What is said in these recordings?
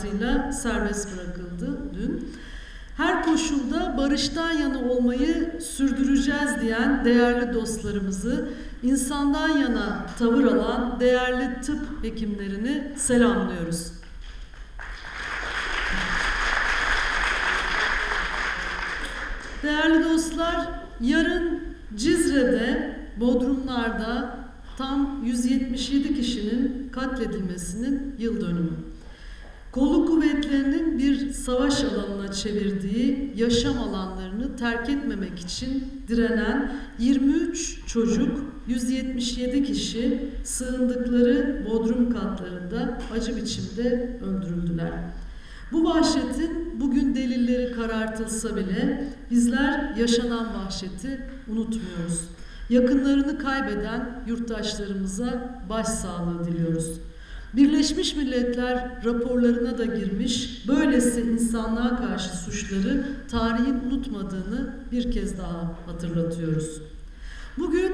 şartıyla serbest bırakıldı dün. Her koşulda barıştan yana olmayı sürdüreceğiz diyen değerli dostlarımızı, insandan yana tavır alan değerli tıp hekimlerini selamlıyoruz. Değerli dostlar, yarın Cizre'de, Bodrumlar'da tam 177 kişinin katledilmesinin yıl dönümü. Kolluk kuvvetlerinin bir savaş alanına çevirdiği yaşam alanlarını terk etmemek için direnen 23 çocuk, 177 kişi sığındıkları Bodrum katlarında acı biçimde öldürüldüler. Bu vahşetin bugün delilleri karartılsa bile bizler yaşanan vahşeti unutmuyoruz. Yakınlarını kaybeden yurttaşlarımıza başsağlığı diliyoruz. Birleşmiş Milletler raporlarına da girmiş, böylesi insanlığa karşı suçları tarihin unutmadığını bir kez daha hatırlatıyoruz. Bugün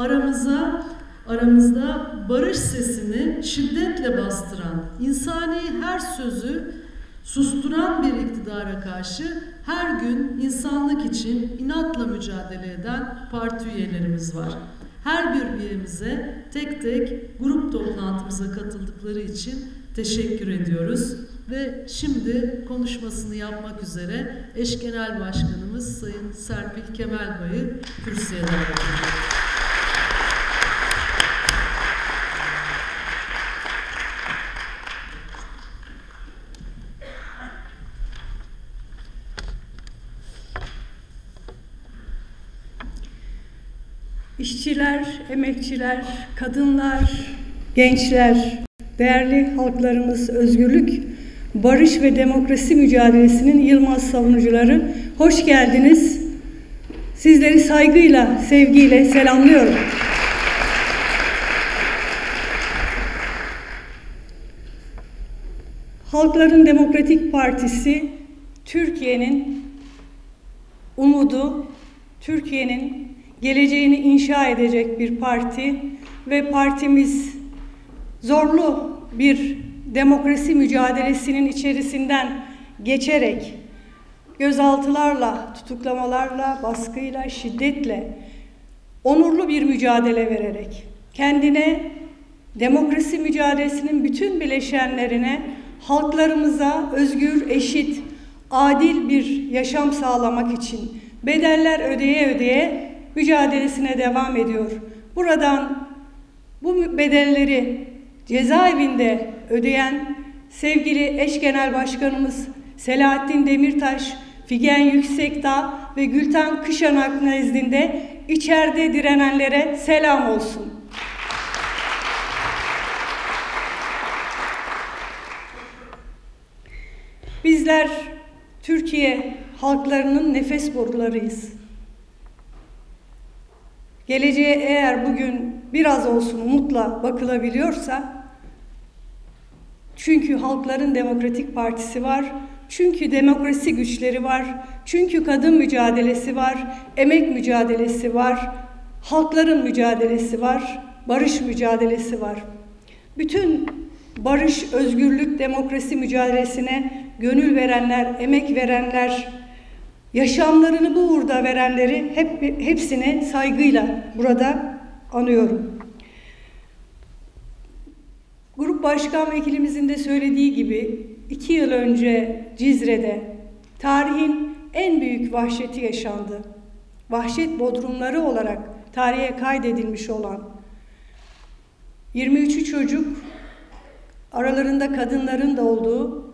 aramızda barış sesini şiddetle bastıran, insani her sözü susturan bir iktidara karşı her gün insanlık için inatla mücadele eden parti üyelerimiz var. Her bir üyemize tek tek grup toplantımıza katıldıkları için teşekkür ediyoruz. Ve şimdi konuşmasını yapmak üzere eş genel başkanımız Sayın Serpil Kemalbay'ı kürsüye davet ediyoruz. İşçiler, emekçiler, kadınlar, gençler, değerli halklarımız, özgürlük, barış ve demokrasi mücadelesinin yılmaz savunucuları, hoş geldiniz. Sizleri saygıyla, sevgiyle selamlıyorum. Halkların Demokratik Partisi, Türkiye'nin umudu, Türkiye'nin geleceğini inşa edecek bir parti ve partimiz zorlu bir demokrasi mücadelesinin içerisinden geçerek gözaltılarla, tutuklamalarla, baskıyla, şiddetle, onurlu bir mücadele vererek kendine, demokrasi mücadelesinin bütün bileşenlerine, halklarımıza özgür, eşit, adil bir yaşam sağlamak için bedeller ödeye ödeye mücadelesine devam ediyor. Buradan bu bedelleri cezaevinde ödeyen sevgili eş genel başkanımız Selahattin Demirtaş, Figen Yüksekdağ ve Gülten Kışanak nezdinde içeride direnenlere selam olsun. Bizler Türkiye halklarının nefes borularıyız. Geleceğe eğer bugün biraz olsun umutla bakılabiliyorsa, çünkü Halkların Demokratik Partisi var, çünkü demokrasi güçleri var, çünkü kadın mücadelesi var, emek mücadelesi var, halkların mücadelesi var, barış mücadelesi var. Bütün barış, özgürlük, demokrasi mücadelesine gönül verenler, emek verenler, yaşamlarını bu uğurda verenleri hepsine saygıyla burada anıyorum. Grup Başkan Vekilimizin de söylediği gibi 2 yıl önce Cizre'de tarihin en büyük vahşeti yaşandı. Vahşet bodrumları olarak tarihe kaydedilmiş olan 23'ü çocuk, aralarında kadınların da olduğu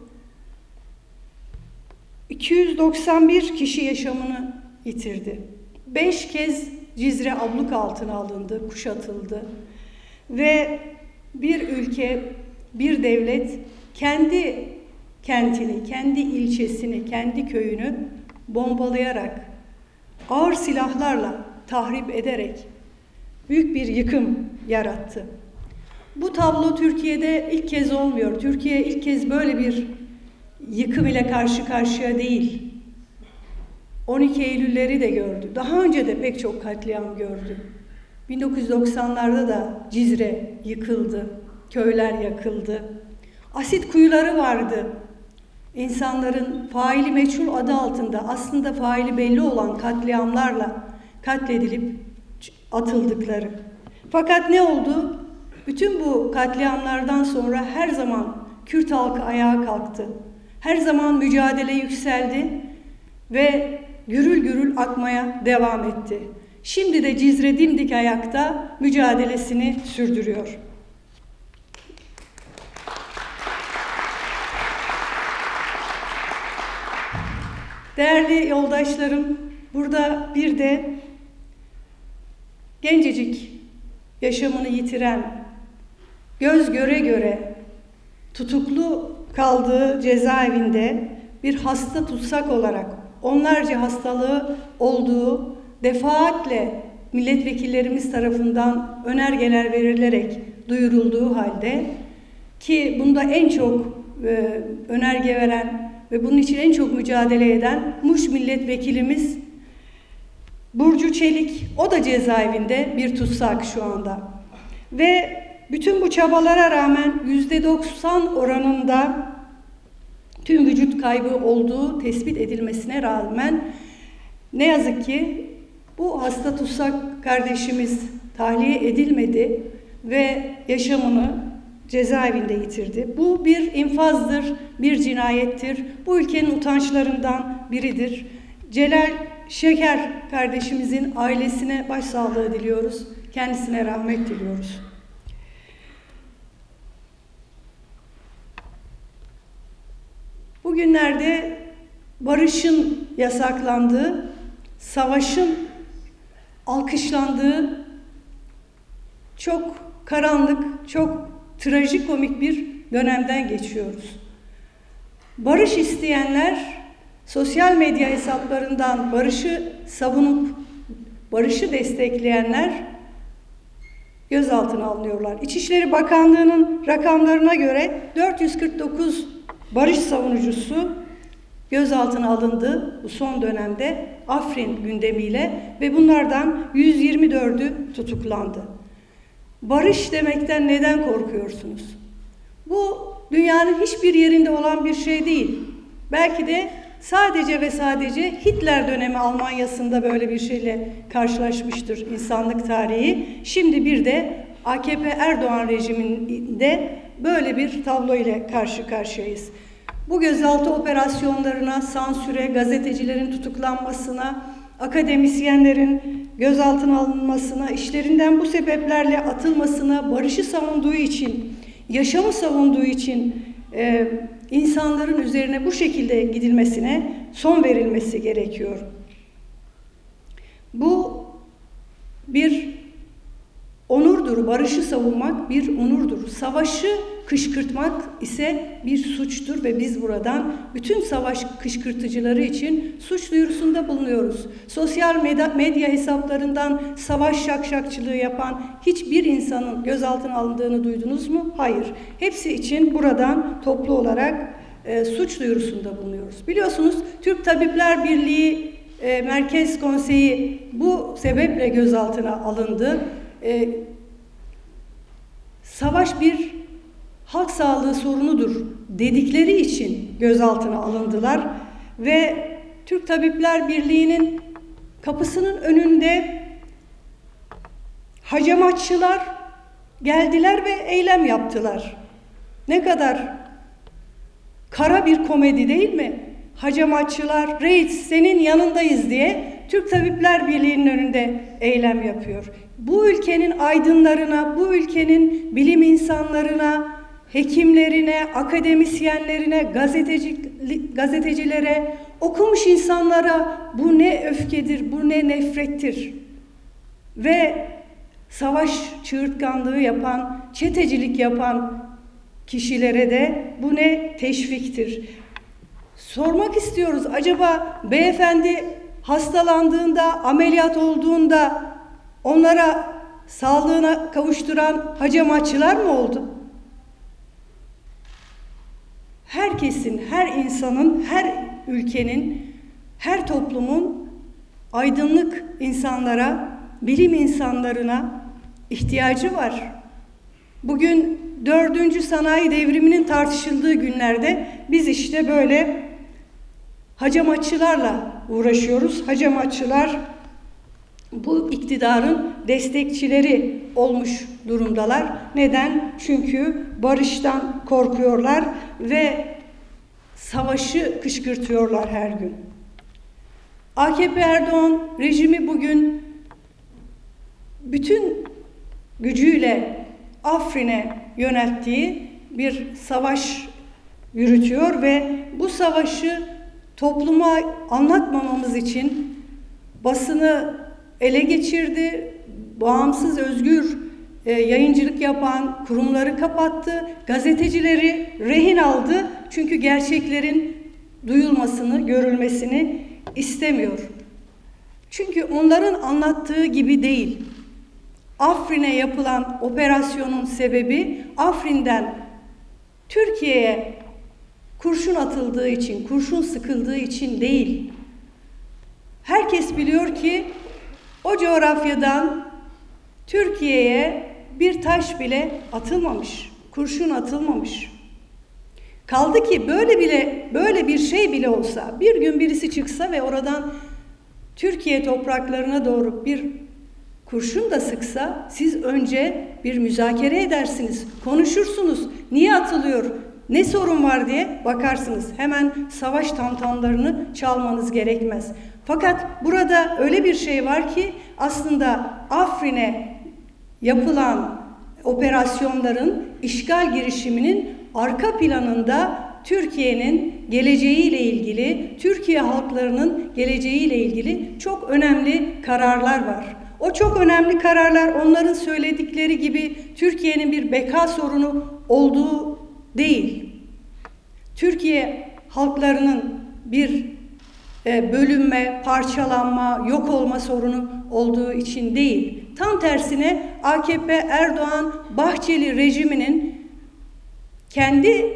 291 kişi yaşamını yitirdi. 5 kez Cizre abluk altına alındı, kuşatıldı. Ve bir ülke, bir devlet kendi kentini, kendi ilçesini, kendi köyünü bombalayarak, ağır silahlarla tahrip ederek büyük bir yıkım yarattı. Bu tablo Türkiye'de ilk kez olmuyor. Türkiye ilk kez böyle bir yıkım ile karşı karşıya değil. 12 Eylül'leri de gördü. Daha önce de pek çok katliam gördü. 1990'larda da Cizre yıkıldı, köyler yakıldı. Asit kuyuları vardı. insanların faili meçhul adı altında aslında faili belli olan katliamlarla katledilip atıldıkları. Fakat ne oldu? Bütün bu katliamlardan sonra her zaman Kürt halkı ayağa kalktı. Her zaman mücadele yükseldi ve gürül gürül akmaya devam etti. Şimdi de Cizre dimdik ayakta mücadelesini sürdürüyor. Değerli yoldaşlarım, burada bir de gencecik yaşamını yitiren, göz göre göre tutuklu kaldığı cezaevinde bir hasta tutsak olarak onlarca hastalığı olduğu defaatle milletvekillerimiz tarafından önergeler verilerek duyurulduğu halde, ki bunda en çok önerge veren ve bunun için en çok mücadele eden Muş milletvekilimiz Burcu Çelik, o da cezaevinde bir tutsak şu anda. Ve bütün bu çabalara rağmen %90 oranında tüm vücut kaybı olduğu tespit edilmesine rağmen ne yazık ki bu hasta tutsak kardeşimiz tahliye edilmedi ve yaşamını cezaevinde yitirdi. Bu bir infazdır, bir cinayettir. Bu ülkenin utançlarından biridir. Celal Şeker kardeşimizin ailesine başsağlığı diliyoruz. Kendisine rahmet diliyoruz. Bugünlerde barışın yasaklandığı, savaşın alkışlandığı çok karanlık, çok trajikomik bir dönemden geçiyoruz. Barış isteyenler sosyal medya hesaplarından barışı savunup barışı destekleyenler gözaltına alınıyorlar. İçişleri Bakanlığı'nın rakamlarına göre 449 barış savunucusu gözaltına alındı bu son dönemde Afrin gündemiyle ve bunlardan 124'ü tutuklandı. Barış demekten neden korkuyorsunuz? Bu dünyanın hiçbir yerinde olan bir şey değil. Belki de sadece ve sadece Hitler dönemi Almanya'sında böyle bir şeyle karşılaşmıştır insanlık tarihi. Şimdi bir de AKP Erdoğan rejiminde böyle bir tablo ile karşı karşıyayız. Bu gözaltı operasyonlarına, sansüre, gazetecilerin tutuklanmasına, akademisyenlerin gözaltına alınmasına, işlerinden bu sebeplerle atılmasına, barışı savunduğu için, yaşamı savunduğu için insanların üzerine bu şekilde gidilmesine son verilmesi gerekiyor. Bu bir onurdur, barışı savunmak bir onurdur. Savaşı kışkırtmak ise bir suçtur ve biz buradan bütün savaş kışkırtıcıları için suç duyurusunda bulunuyoruz. Sosyal medya hesaplarından savaş şakşakçılığı yapan hiçbir insanın gözaltına alındığını duydunuz mu? Hayır. Hepsi için buradan toplu olarak suç duyurusunda bulunuyoruz. Biliyorsunuz Türk Tabipler Birliği Merkez Konseyi bu sebeple gözaltına alındı. Savaş bir halk sağlığı sorunudur dedikleri için gözaltına alındılar ve Türk Tabipler Birliği'nin kapısının önünde hacamatçılar geldiler ve eylem yaptılar. Ne kadar kara bir komedi değil mi? Hacamatçılar, reis senin yanındayız diye Türk Tabipler Birliği'nin önünde eylem yapıyor. Bu ülkenin aydınlarına, bu ülkenin bilim insanlarına, hekimlerine, akademisyenlerine, gazetecilere, okumuş insanlara bu ne öfkedir, bu ne nefrettir. Ve savaş çığırtkanlığı yapan, çetecilik yapan kişilere de bu ne teşviktir. Sormak istiyoruz, acaba beyefendi hastalandığında, ameliyat olduğunda onlara sağlığına kavuşturan hacamatçılar mı oldu? Herkesin, her insanın, her ülkenin, her toplumun aydınlık insanlara, bilim insanlarına ihtiyacı var. Bugün 4. sanayi devriminin tartışıldığı günlerde biz işte böyle hacamatçılarla uğraşıyoruz. Hacamatçılar bu iktidarın destekçileri olmuş durumdalar. Neden? Çünkü barıştan korkuyorlar ve savaşı kışkırtıyorlar her gün. AKP Erdoğan rejimi bugün bütün gücüyle Afrin'e yönelttiği bir savaş yürütüyor ve bu savaşı topluma anlatmamamız için basını ele geçirdi, bağımsız, özgür yayıncılık yapan kurumları kapattı, gazetecileri rehin aldı. Çünkü gerçeklerin duyulmasını, görülmesini istemiyor. Çünkü onların anlattığı gibi değil. Afrin'e yapılan operasyonun sebebi Afrin'den Türkiye'ye kurşun atıldığı için, kurşun sıkıldığı için değil. Herkes biliyor ki o coğrafyadan Türkiye'ye bir taş bile atılmamış, kurşun atılmamış. Kaldı ki böyle bir şey bile olsa, bir gün birisi çıksa ve oradan Türkiye topraklarına doğru bir kurşun da sıksa, siz önce bir müzakere edersiniz, konuşursunuz. Niye atılıyor, ne sorun var diye bakarsınız. Hemen savaş tamtamlarını çalmanız gerekmez. Fakat burada öyle bir şey var ki aslında Afrin'e yapılan operasyonların, işgal girişiminin arka planında Türkiye'nin geleceğiyle ilgili, Türkiye halklarının geleceğiyle ilgili çok önemli kararlar var. O çok önemli kararlar onların söyledikleri gibi Türkiye'nin bir beka sorunu olduğu değil. Türkiye halklarının bir bölünme, parçalanma, yok olma sorunu olduğu için değil. Tam tersine AKP, Erdoğan, Bahçeli rejiminin kendi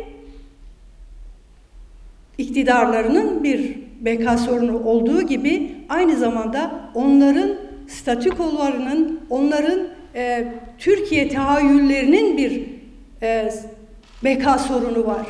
iktidarlarının bir beka sorunu olduğu gibi aynı zamanda onların statükolarının, onların Türkiye tahayyüllerinin bir beka sorunu var.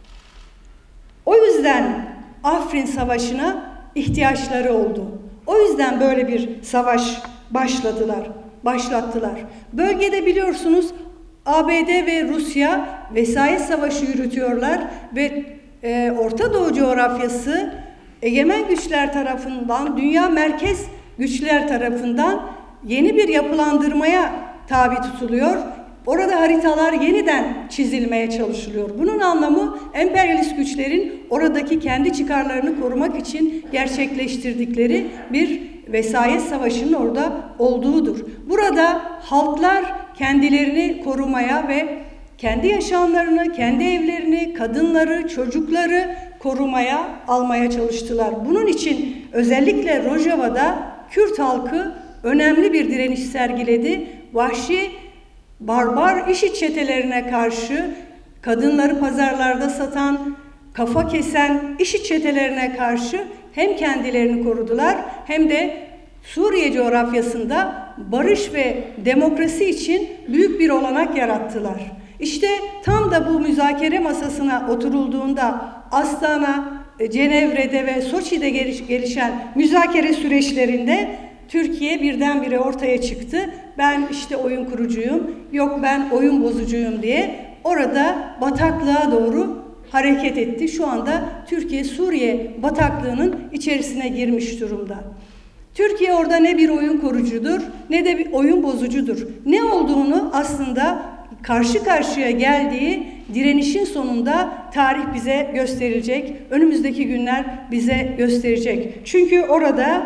O yüzden Afrin Savaşı'na ihtiyaçları oldu. O yüzden böyle bir savaş başlattılar. Bölgede biliyorsunuz ABD ve Rusya vesayet savaşı yürütüyorlar ve Orta Doğu coğrafyası egemen güçler tarafından, dünya merkez güçler tarafından yeni bir yapılandırmaya tabi tutuluyor. Orada haritalar yeniden çizilmeye çalışılıyor. Bunun anlamı emperyalist güçlerin oradaki kendi çıkarlarını korumak için gerçekleştirdikleri bir vesayet savaşının orada olduğudur. Burada halklar kendilerini korumaya ve kendi yaşamlarını, kendi evlerini, kadınları, çocukları korumaya, almaya çalıştılar. Bunun için özellikle Rojava'da Kürt halkı önemli bir direniş sergiledi. Vahşi, barbar IŞİD çetelerine karşı, kadınları pazarlarda satan, kafa kesen IŞİD çetelerine karşı hem kendilerini korudular hem de Suriye coğrafyasında barış ve demokrasi için büyük bir olanak yarattılar. İşte tam da bu müzakere masasına oturulduğunda Astana, Cenevre'de ve Soçi'de gelişen müzakere süreçlerinde Türkiye birdenbire ortaya çıktı. Ben işte oyun kurucuyum, yok ben oyun bozucuyum diye orada bataklığa doğru hareket etti. Şu anda Türkiye Suriye bataklığının içerisine girmiş durumda. Türkiye orada ne bir oyun kurucudur ne de bir oyun bozucudur. Ne olduğunu aslında karşı karşıya geldiği direnişin sonunda tarih bize gösterecek. Önümüzdeki günler bize gösterecek. Çünkü orada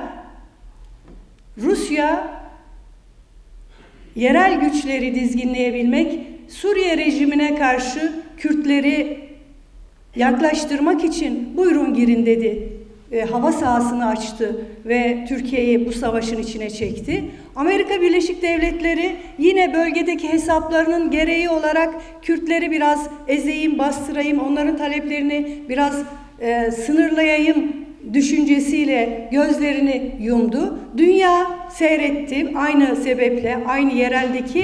Rusya yerel güçleri dizginleyebilmek, Suriye rejimine karşı Kürtleri yaklaştırmak için buyurun girin dedi. Hava sahasını açtı ve Türkiye'yi bu savaşın içine çekti. Amerika Birleşik Devletleri yine bölgedeki hesaplarının gereği olarak Kürtleri biraz ezeyim, bastırayım, onların taleplerini biraz sınırlayayım düşüncesiyle gözlerini yumdu. Dünya seyretti aynı sebeple, aynı yereldeki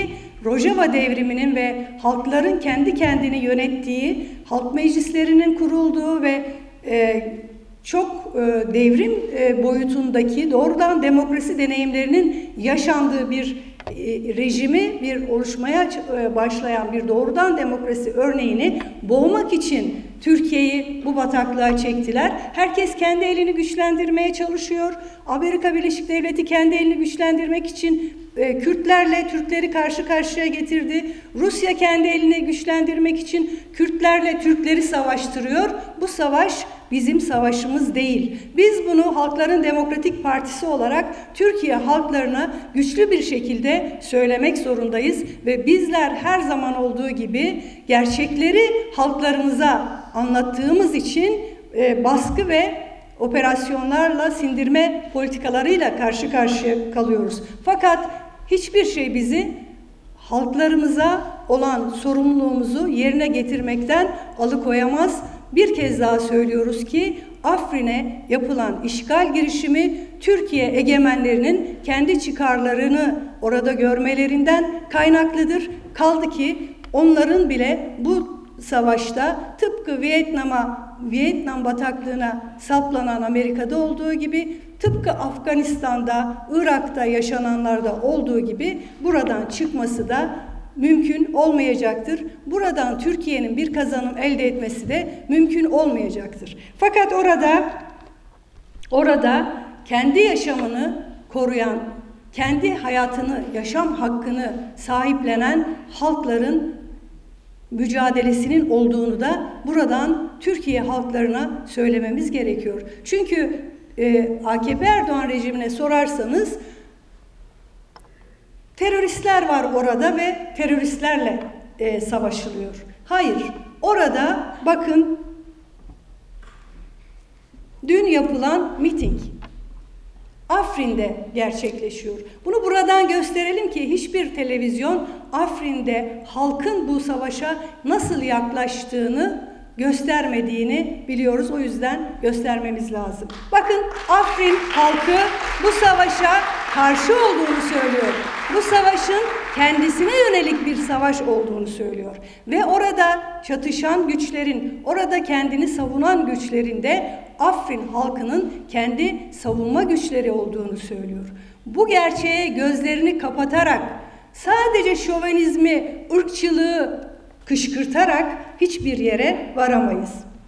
Rojava devriminin ve halkların kendi kendini yönettiği, halk meclislerinin kurulduğu ve çok devrim boyutundaki doğrudan demokrasi deneyimlerinin yaşandığı bir rejimi, bir oluşmaya başlayan bir doğrudan demokrasi örneğini boğmak için Türkiye'yi bu bataklığa çektiler. Herkes kendi elini güçlendirmeye çalışıyor. Amerika Birleşik Devleti kendi elini güçlendirmek için Kürtlerle Türkleri karşı karşıya getirdi. Rusya kendi elini güçlendirmek için Kürtlerle Türkleri savaştırıyor. Bu savaş bizim savaşımız değil. Biz bunu Halkların Demokratik Partisi olarak Türkiye halklarına güçlü bir şekilde söylemek zorundayız ve bizler her zaman olduğu gibi gerçekleri halklarımıza anlattığımız için baskı ve operasyonlarla, sindirme politikalarıyla karşı karşıya kalıyoruz. Fakat hiçbir şey bizi halklarımıza olan sorumluluğumuzu yerine getirmekten alıkoyamaz. Bir kez daha söylüyoruz ki Afrin'e yapılan işgal girişimi Türkiye egemenlerinin kendi çıkarlarını orada görmelerinden kaynaklıdır. Kaldı ki onların bile bu savaşta tıpkı Vietnam bataklığına saplanan Amerika'da olduğu gibi, tıpkı Afganistan'da, Irak'ta yaşananlarda olduğu gibi buradan çıkması da mümkün olmayacaktır. Buradan Türkiye'nin bir kazanım elde etmesi de mümkün olmayacaktır. Fakat orada kendi yaşamını koruyan, kendi hayatını, yaşam hakkını sahiplenen halkların mücadelesinin olduğunu da buradan Türkiye halklarına söylememiz gerekiyor. Çünkü AKP Erdoğan rejimine sorarsanız teröristler var orada ve teröristlerle savaşılıyor. Hayır, orada bakın dün yapılan miting Afrin'de gerçekleşiyor. Bunu buradan gösterelim ki hiçbir televizyon Afrin'de halkın bu savaşa nasıl yaklaştığını göstermediğini biliyoruz. O yüzden göstermemiz lazım. Bakın Afrin halkı bu savaşa karşı olduğunu söylüyor. Bu savaşın kendisine yönelik bir savaş olduğunu söylüyor. Ve orada çatışan güçlerin, orada kendini savunan güçlerin de Afrin halkının kendi savunma güçleri olduğunu söylüyor. Bu gerçeğe gözlerini kapatarak, sadece şovenizmi, ırkçılığı kışkırtarak hiçbir yere varamayız.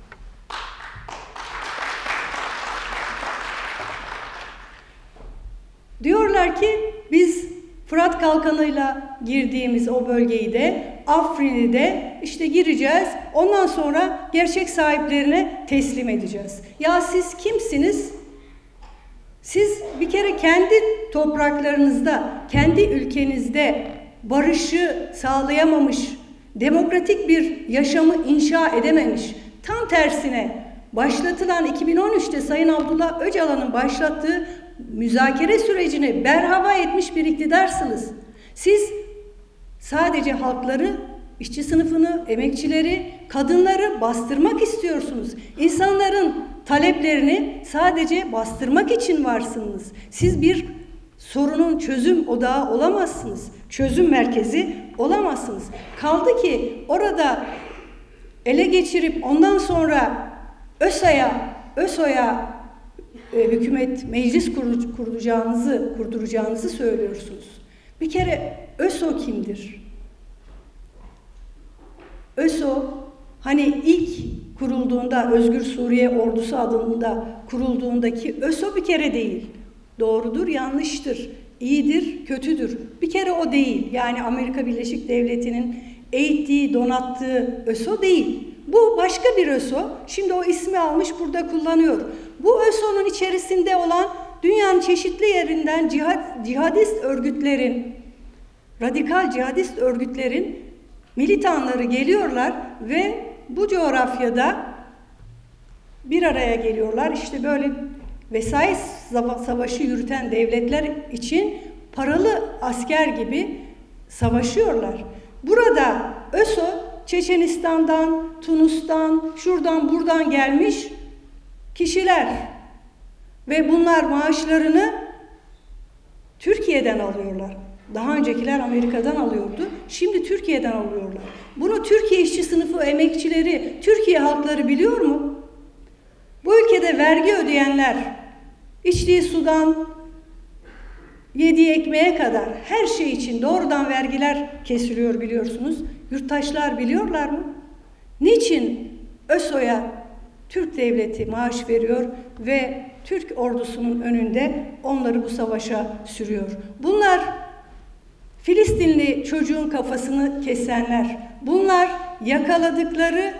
Diyorlar ki biz Fırat Kalkanı'yla girdiğimiz o bölgeyi de, Afrin'i de işte gireceğiz. Ondan sonra gerçek sahiplerine teslim edeceğiz. Ya siz kimsiniz? Siz bir kere kendi topraklarınızda, kendi ülkenizde barışı sağlayamamış, demokratik bir yaşamı inşa edememiş, tam tersine başlatılan 2013'te Sayın Abdullah Öcalan'ın başlattığı müzakere sürecini berhava etmiş bir iktidarsınız. Siz sadece halkları, işçi sınıfını, emekçileri, kadınları bastırmak istiyorsunuz. İnsanların taleplerini sadece bastırmak için varsınız. Siz bir sorunun çözüm odağı olamazsınız. Çözüm merkezi olamazsınız. Kaldı ki orada ele geçirip ondan sonra ÖSO'ya hükümet, meclis kurduracağınızı söylüyorsunuz. Bir kere ÖSO kimdir? ÖSO hani ilk kurulduğunda, Özgür Suriye Ordusu adında kurulduğundaki ÖSO bir kere değil. Doğrudur, yanlıştır, iyidir, kötüdür. Bir kere o değil. Yani Amerika Birleşik Devleti'nin eğittiği, donattığı ÖSO değil. Bu başka bir ÖSO. Şimdi o ismi almış, burada kullanıyor. Bu ÖSO'nun içerisinde olan dünyanın çeşitli yerinden cihadist örgütlerin, radikal cihadist örgütlerin militanları geliyorlar ve bu coğrafyada bir araya geliyorlar. İşte böyle vesayet savaşı yürüten devletler için paralı asker gibi savaşıyorlar. Burada ÖSO Çeçenistan'dan, Tunus'tan, şuradan buradan gelmiş kişiler ve bunlar maaşlarını Türkiye'den alıyorlar. Daha öncekiler Amerika'dan alıyordu. Şimdi Türkiye'den alıyorlar. Bunu Türkiye işçi sınıfı, emekçileri, Türkiye halkları biliyor mu? Bu ülkede vergi ödeyenler, içtiği sudan yediği ekmeğe kadar her şey için doğrudan vergiler kesiliyor biliyorsunuz. Yurttaşlar biliyorlar mı? Niçin ÖSO'ya Türk devleti maaş veriyor ve Türk ordusunun önünde onları bu savaşa sürüyor? Bunlar Filistinli çocuğun kafasını kesenler. Bunlar yakaladıkları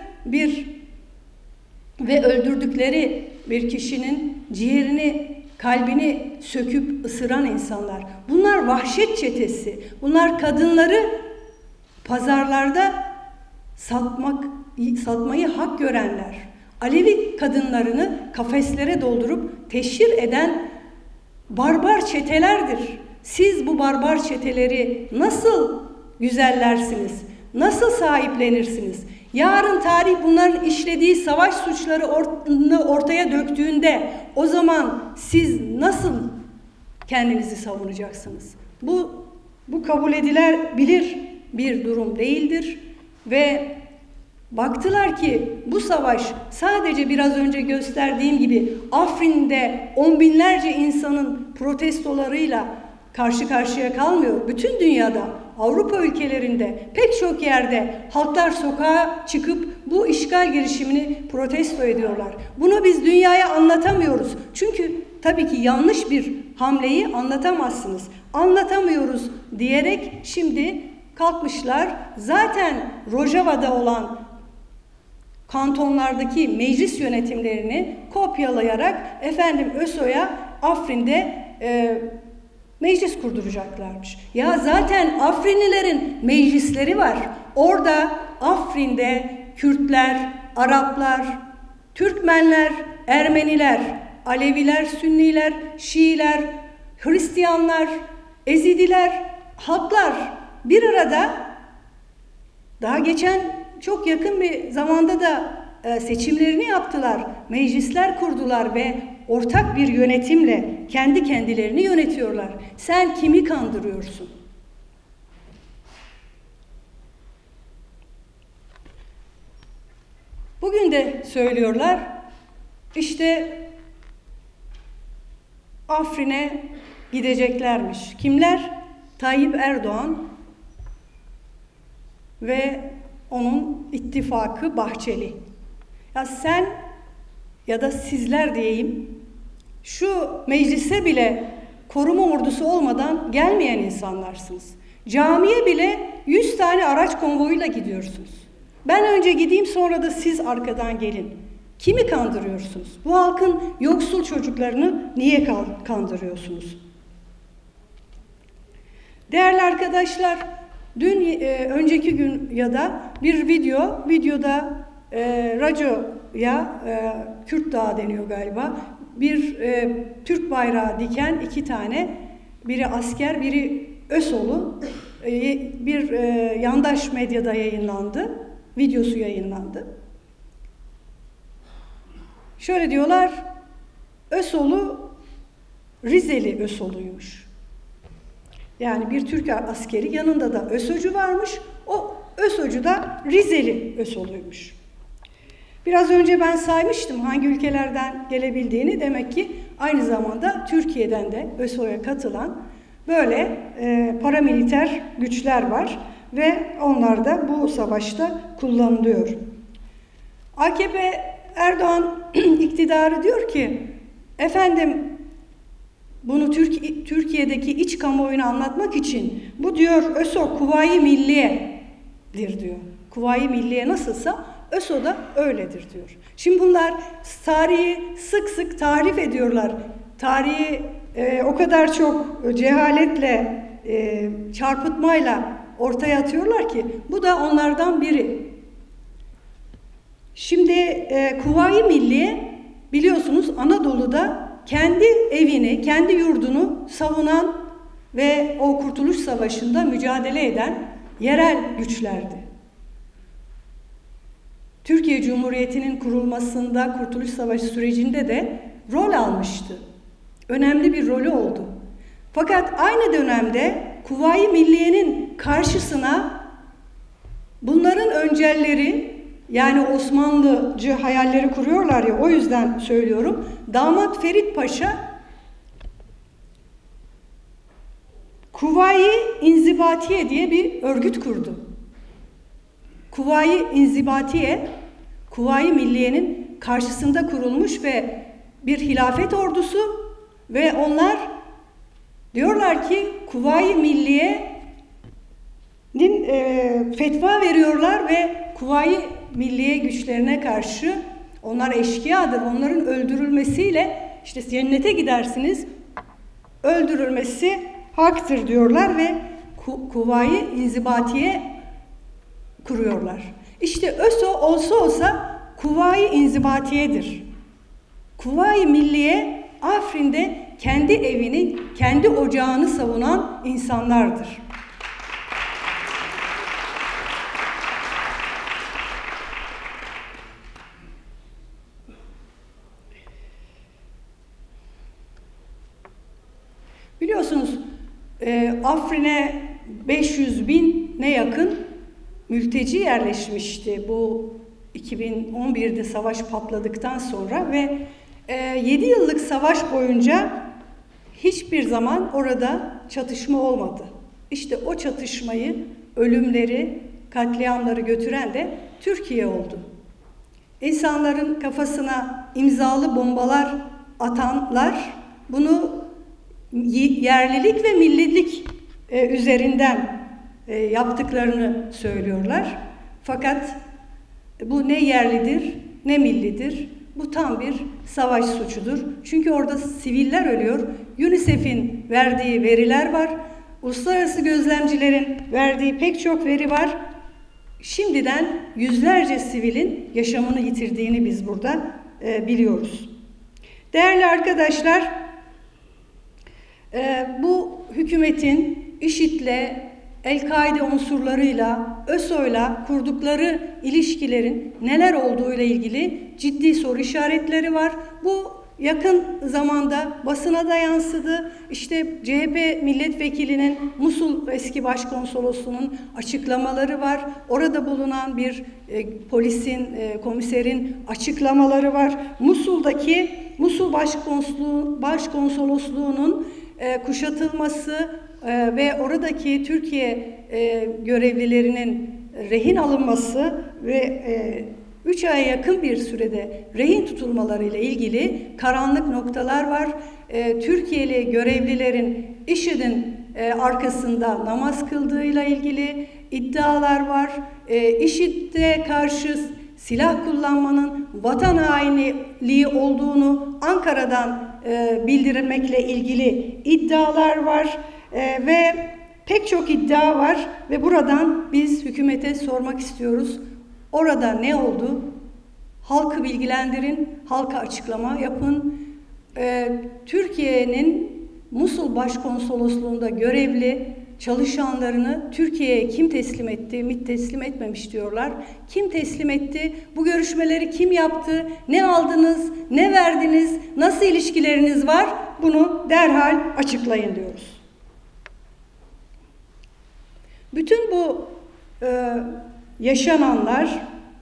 ve öldürdükleri bir kişinin ciğerini, kalbini söküp ısıran insanlar. Bunlar vahşet çetesi. Bunlar kadınları pazarlarda satmayı hak görenler. Alevi kadınlarını kafeslere doldurup teşhir eden barbar çetelerdir. Siz bu barbar çeteleri nasıl güzellersiniz? Nasıl sahiplenirsiniz? Yarın tarih bunların işlediği savaş suçlarını ortaya döktüğünde o zaman siz nasıl kendinizi savunacaksınız? Bu kabul edilebilir bir durum değildir ve baktılar ki bu savaş sadece biraz önce gösterdiğim gibi Afrin'de on binlerce insanın protestolarıyla karşı karşıya kalmıyor. Bütün dünyada, Avrupa ülkelerinde pek çok yerde halklar sokağa çıkıp bu işgal girişimini protesto ediyorlar. Bunu biz dünyaya anlatamıyoruz. Çünkü tabii ki yanlış bir hamleyi anlatamazsınız. Anlatamıyoruz diyerek şimdi kalkmışlar. Zaten Rojava'da olan kantonlardaki meclis yönetimlerini kopyalayarak ÖSO'ya Afrin'de meclis kurduracaklarmış. Ya zaten Afrinlilerin meclisleri var. Orada Afrin'de Kürtler, Araplar, Türkmenler, Ermeniler, Aleviler, Sünniler, Şiiler, Hristiyanlar, Ezidiler, halklar bir arada daha geçen çok yakın bir zamanda da seçimlerini yaptılar. Meclisler kurdular ve ortak bir yönetimle kendi kendilerini yönetiyorlar. Sen kimi kandırıyorsun? Bugün de söylüyorlar, işte Afrin'e gideceklermiş. Kimler? Tayyip Erdoğan ve onun ittifakı Bahçeli. Ya sen ya da sizler diyeyim, şu meclise bile koruma ordusu olmadan gelmeyen insanlarsınız. Camiye bile 100 tane araç konvoyuyla gidiyorsunuz. Ben önce gideyim, sonra da siz arkadan gelin. Kimi kandırıyorsunuz? Bu halkın yoksul çocuklarını niye kandırıyorsunuz? Değerli arkadaşlar, önceki gün ya da bir videoda Raco'ya, Kürt Dağı deniyor galiba, bir Türk bayrağı diken iki tane, biri asker, biri ÖSO'lu, bir yandaş medyada yayınlandı, videosu yayınlandı. Şöyle diyorlar, ÖSO'lu Rizeli ÖSO'luymuş. Yani bir Türk askeri, yanında da ÖSO'cu varmış, o ÖSO'cu da Rizeli ÖSO'luymuş. Biraz önce ben saymıştım hangi ülkelerden gelebildiğini. Demek ki aynı zamanda Türkiye'den de ÖSO'ya katılan böyle paramiliter güçler var ve onlar da bu savaşta kullanılıyor. AKP Erdoğan iktidarı diyor ki, efendim bunu Türkiye'deki iç kamuoyunu anlatmak için bu diyor ÖSO Kuvayi Milliye'dir diyor. Kuvayi Milliye nasılsa ÖSO da öyledir diyor. Şimdi bunlar tarihi sık sık tarif ediyorlar. Tarihi o kadar çok cehaletle, çarpıtmayla ortaya atıyorlar ki bu da onlardan biri. Şimdi Kuvayi Milliye biliyorsunuz Anadolu'da kendi evini, kendi yurdunu savunan ve o Kurtuluş Savaşı'nda mücadele eden yerel güçlerdi. Türkiye Cumhuriyeti'nin kurulmasında, Kurtuluş Savaşı sürecinde de rol almıştı. Önemli bir rolü oldu. Fakat aynı dönemde Kuvayi Milliye'nin karşısına bunların öncelleri, yani Osmanlıcı hayalleri kuruyorlar ya, o yüzden söylüyorum. Damat Ferit Paşa Kuvayi İnzibatiye diye bir örgüt kurdu. Kuvayi İnzibatiye, Kuvayi Milliye'nin karşısında kurulmuş ve bir hilafet ordusu ve onlar diyorlar ki Kuvayi Milliye'nin fetva veriyorlar ve Kuvayi Milliye güçlerine karşı, onlar eşkıyadır, onların öldürülmesiyle işte cennete gidersiniz, öldürülmesi haktır diyorlar ve Kuvayi İnzibatiye kuruyorlar. İşte ÖSO olsa Kuvayi İnzibatiye'dir. Kuvayi Milliye Afrin'de kendi evini, kendi ocağını savunan insanlardır. Biliyorsunuz Afrin'e 500.000'e yakın mülteci yerleşmişti bu 2011'de savaş patladıktan sonra ve 7 yıllık savaş boyunca hiçbir zaman orada çatışma olmadı. İşte o çatışmayı, ölümleri, katliamları götüren de Türkiye oldu. İnsanların kafasına imzalı bombalar atanlar bunu yerlilik ve millilik üzerinden yaptıklarını söylüyorlar. Fakat bu ne yerlidir ne millidir. Bu tam bir savaş suçudur. Çünkü orada siviller ölüyor. UNICEF'in verdiği veriler var. Uluslararası gözlemcilerin verdiği pek çok veri var. Şimdiden yüzlerce sivilin yaşamını yitirdiğini biz burada biliyoruz. Değerli arkadaşlar, bu hükümetin IŞİD'le, El-Kaide unsurlarıyla, ÖSO'yla kurdukları ilişkilerin neler olduğuyla ilgili ciddi soru işaretleri var. Bu yakın zamanda basına da yansıdı. İşte CHP milletvekilinin Musul eski başkonsolosluğunun açıklamaları var. Orada bulunan bir polisin, komiserin açıklamaları var. Musul'daki Musul başkonsolosluğunun kuşatılması ve oradaki Türkiye görevlilerinin rehin alınması ve 3 aya yakın bir sürede rehin tutulmalarıyla ilgili karanlık noktalar var. Türkiye'li görevlilerin IŞİD'in arkasında namaz kıldığıyla ilgili iddialar var. IŞİD'e karşı silah kullanmanın vatan hainliği olduğunu Ankara'dan bildirmekle ilgili iddialar var ve pek çok iddia var ve buradan biz hükümete sormak istiyoruz. Orada ne oldu? Halkı bilgilendirin, halka açıklama yapın. Türkiye'nin Musul Başkonsolosluğu'nda görevli çalışanlarını Türkiye'ye kim teslim etti? MİT teslim etmemiş diyorlar. Kim teslim etti? Bu görüşmeleri kim yaptı? Ne aldınız? Ne verdiniz? Nasıl ilişkileriniz var? Bunu derhal açıklayın diyoruz. Bütün bu yaşananlar,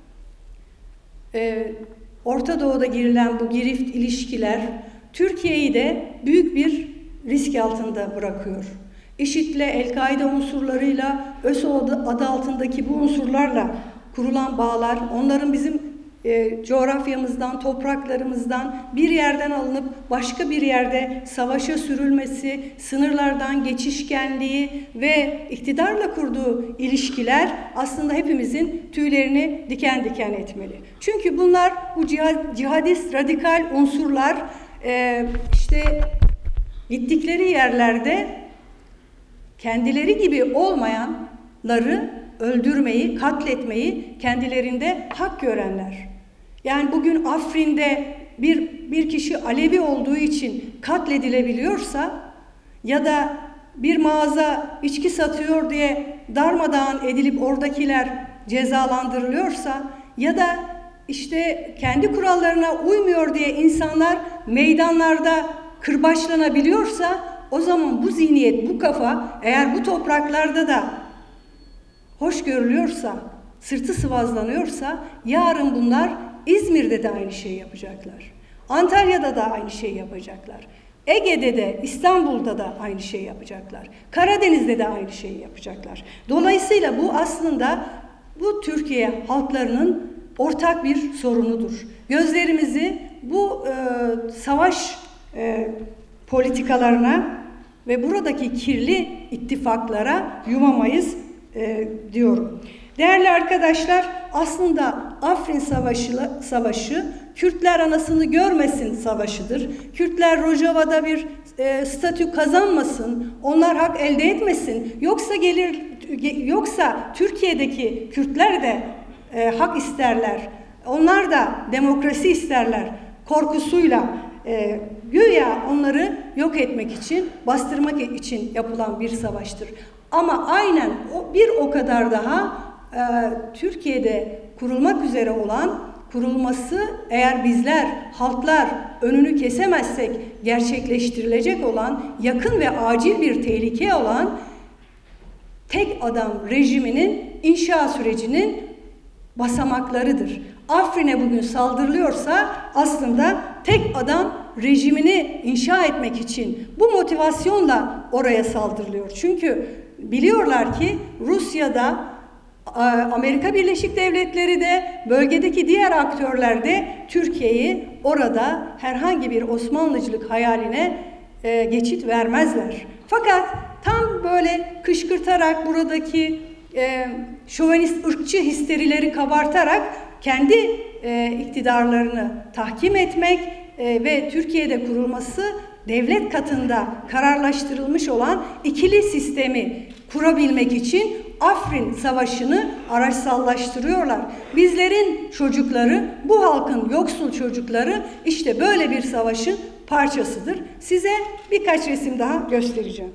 Orta Doğu'da girilen bu girift ilişkiler Türkiye'yi de büyük bir risk altında bırakıyor. IŞİD'le, El-Kaide unsurlarıyla, ÖSO adı altındaki bu unsurlarla kurulan bağlar, onların bizim coğrafyamızdan, topraklarımızdan bir yerden alınıp başka bir yerde savaşa sürülmesi, sınırlardan geçişkenliği ve iktidarla kurduğu ilişkiler aslında hepimizin tüylerini diken diken etmeli. Çünkü bunlar, bu cihadist radikal unsurlar işte gittikleri yerlerde kendileri gibi olmayanları öldürmeyi, katletmeyi kendilerinde hak görenler. Yani bugün Afrin'de bir kişi Alevi olduğu için katledilebiliyorsa ya da bir mağaza içki satıyor diye darmadağın edilip oradakiler cezalandırılıyorsa ya da işte kendi kurallarına uymuyor diye insanlar meydanlarda kırbaçlanabiliyorsa o zaman bu zihniyet, bu kafa eğer bu topraklarda da hoş görülüyorsa, sırtı sıvazlanıyorsa yarın bunlar İzmir'de de aynı şeyi yapacaklar. Antalya'da da aynı şeyi yapacaklar. Ege'de de, İstanbul'da da aynı şeyi yapacaklar. Karadeniz'de de aynı şeyi yapacaklar. Dolayısıyla bu aslında bu Türkiye halklarının ortak bir sorunudur. Gözlerimizi bu savaş politikalarına ve buradaki kirli ittifaklara yumamayız diyorum. Değerli arkadaşlar, aslında Afrin Savaşı Kürtler anasını görmesin savaşıdır. Kürtler Rojava'da bir statü kazanmasın, onlar hak elde etmesin. Yoksa Türkiye'deki Kürtler de hak isterler. Onlar da demokrasi isterler. Korkusuyla güya onları yok etmek için, bastırmak için yapılan bir savaştır. Ama aynen bir o kadar daha Türkiye'de kurulmak üzere olan, kurulması eğer bizler, halklar önünü kesemezsek gerçekleştirilecek olan, yakın ve acil bir tehlike olan tek adam rejiminin inşa sürecinin basamaklarıdır. Afrin'e bugün saldırılıyorsa aslında tek adam rejimini inşa etmek için bu motivasyonla oraya saldırılıyor. Çünkü biliyorlar ki Rusya'da, Amerika Birleşik Devletleri de, bölgedeki diğer aktörler de Türkiye'yi orada herhangi bir Osmanlıcılık hayaline geçit vermezler. Fakat tam böyle kışkırtarak buradaki şovenist, ırkçı histerileri kabartarak kendi iktidarlarını tahkim etmek ve Türkiye'de kurulması devlet katında kararlaştırılmış olan ikili sistemi kurabilmek için Afrin Savaşı'nı araçsallaştırıyorlar. Bizlerin çocukları, bu halkın yoksul çocukları işte böyle bir savaşın parçasıdır. Size birkaç resim daha göstereceğim.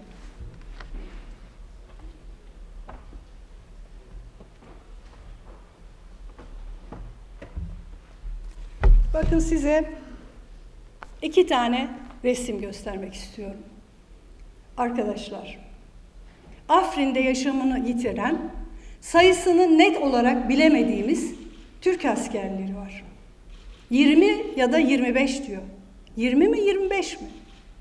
Bakın size 2 tane resim göstermek istiyorum. Arkadaşlar, Afrin'de yaşamını yitiren, sayısını net olarak bilemediğimiz Türk askerleri var. 20 ya da 25 diyor. 20 mi 25 mi?